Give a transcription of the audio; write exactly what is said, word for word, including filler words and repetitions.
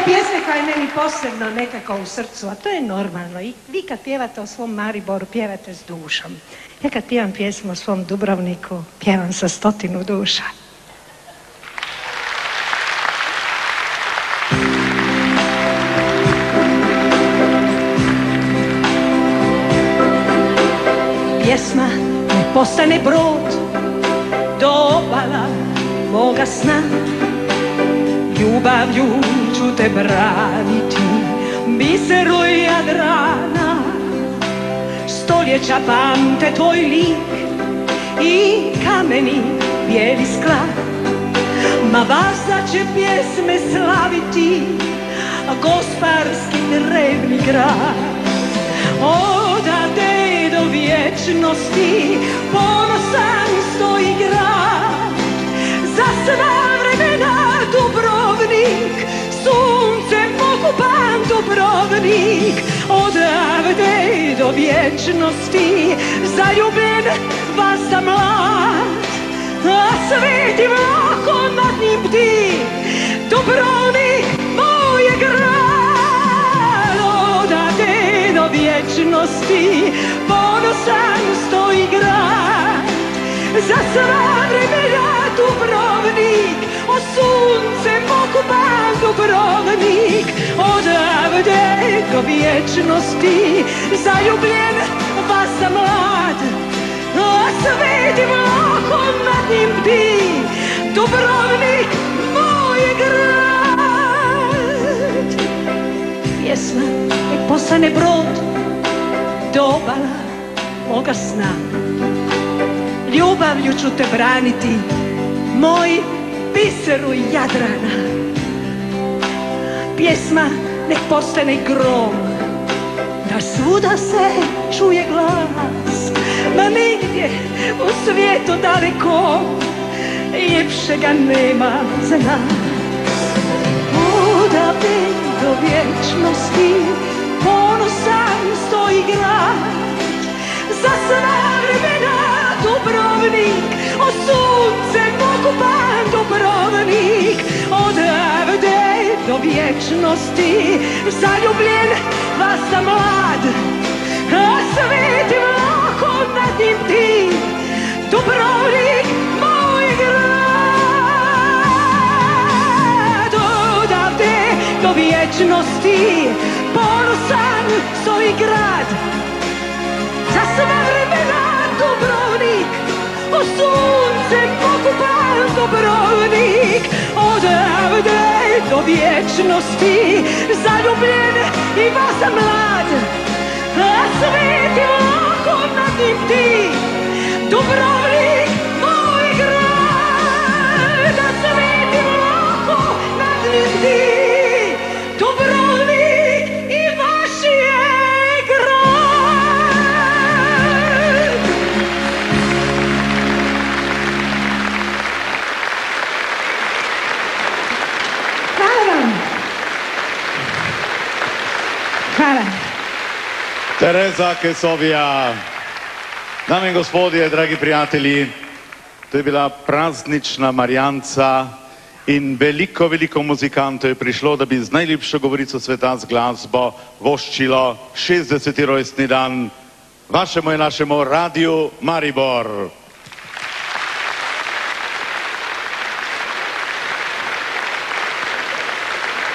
pjesme koja je meni posebno nekako u srcu, a to je normalno. I vi kad pjevate o svom Mariboru, pjevate s dušom. Ja kad pjevam pjesmu o svom Dubrovniku, pjevam sa stotinu duša. Pjesma ne postane brod do obala moga sna. Ljubavlju ću te braniti, biseru Jadrana. Stoljeća pamte tvoj lik i kameni bijeli sklad. Ma vaza će pjesme slaviti Gosparski drevni grad. Odavde do vječnosti ponosan stoji grad. Za sva vremena Dubrovnik, suncem okupan Dubrovnik. Odavde do vječnosti zaljubljen vas da mlad, a sveti vlako nad njim bdi, Dubrovnik moj je grad. Odavde do vječnosti ponosan stoji grad. Za sva vremena Dubrovnik, o suncem okupan Dubrovnik. Odavde do vječnosti zaljubljen vas da mlad, a sveti vlako nad njim bdi, Dubrovnik moj je grad. Pjesma nek postane brod do obala moga sna. Ljubavlju ću te braniti, moj biseru Jadrana. Pjesma nek postane grom, da svuda se čuje glas. Ma nigdje u svijetu daleko ljepšega nema za nas. Odavde do vječnosti ponosan stoji grad. Za sva vremena Dubrovnik, o suncem okupan Dubrovnik. Odavde do vječnosti zaljubljen vas da mlad, a sveti vlako nad njim bdi, Dubrovnik moj grad. Odavde do vječnosti ponosan stoji grad. Za sva vremena Dubrovnik, o suncem okupan Dubrovnik. Odavde do vječnosti zaljubljen i vas da mlad, a sveti vlako nad njim bdi, Dubrovnik moj grad. A sveti vlako nad njim bdi, Dubrovnik i vaš je grad. Hvala vam. Hvala. Tereza Kesovija. Dame in gospodje, dragi prijatelji, to je bila praznična Marjanca in veliko, veliko muzikantov je prišlo, da bi z najljubšo govorico sveta z glasbo voščilo šestdeseti rojstni dan vašemu in našemu Radiu Maribor.